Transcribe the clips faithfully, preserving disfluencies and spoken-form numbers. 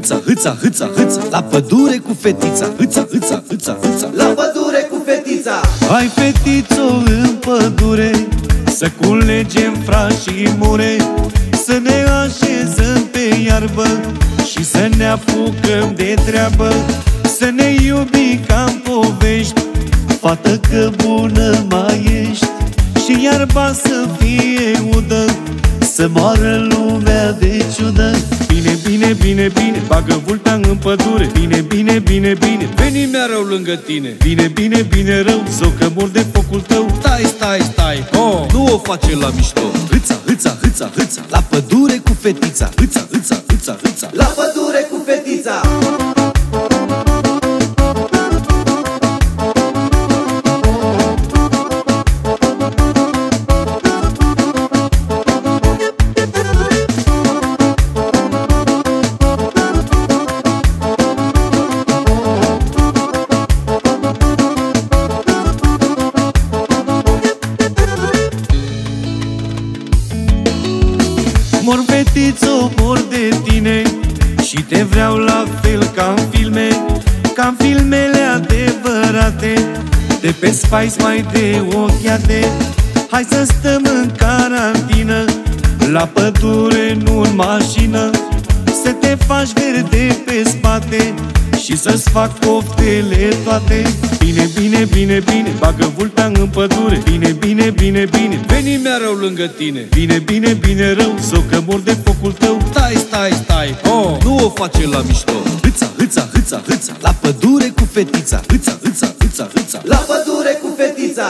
Hâța, hâța, hâța, hâța, la pădure cu fetița. Hâța, hâța, hâța, hâța, la pădure cu fetița. Hai fetițo în pădure, să culegem frași și mure, să ne așezăm pe iarbă și să ne apucăm de treabă, să ne iubim ca-n povești, fată că bună mai ești. Și iarba să fie udă, să moară lumea de ciudă. Bine, bine, bine, bine, bagă vulpea în pădure. Bine, bine, bine, bine, veni mereu lângă tine. Bine, bine, bine, rău, sau că mor de focul tău. Stai, stai, stai, oh, nu o face la mișto. Hâța, hâța, hâța, hâța, la pădure cu fetița. Hâța, hâța, hâța, hâța, la pădure cu fetița. Mor fetițo, mor de tine și te vreau la fel ca în filme, ca în filmele adevărate, de pe Spice mai de ochiate. Hai să stăm în carantină, la pădure, nu în mașină, să te faci verde pe spate și să-ți fac poftele toate. Bine, bine, bine, bine, bagă vulpea în pădure. Bine, bine, bine, bine, veni mereu lângă tine. Bine, bine, bine, rău, sau că mor de focul tău. Stai, stai, stai, oh, nu o face la mișto. Hâța, hâța, hâța, hâța, la pădure cu fetița. Hâța, hâța, hâța, hâța, la pădure cu fetița.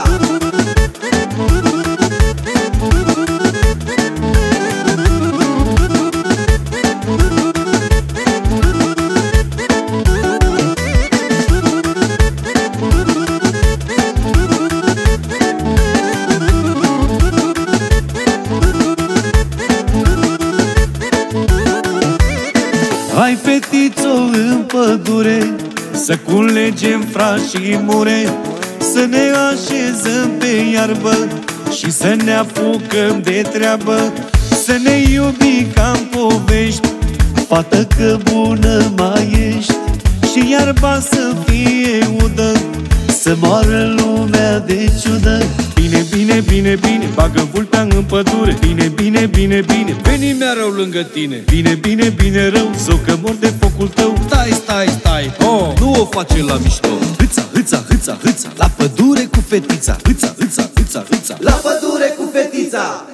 Hai fetițo în pădure, să culegem frași și mure, să ne așezăm pe iarbă și să ne apucăm de treabă, să ne iubim ca-n povești, fată că bună mai ești. Și iarba să fie udă, să moară lumea de ciudă. Bine, bine, bine, bine, bagă vulpea în pădure. Bine, bine, bine, bine, veni mereu lângă tine. Bine, bine, bine, rău, sau că mor de focul tău. Stai, stai, stai, oh, nu o face la mișto. Hâța, hâța, hâța, hâța, la pădure cu fetița. Hâța, hâța, hâța, hâța, la pădure cu fetița.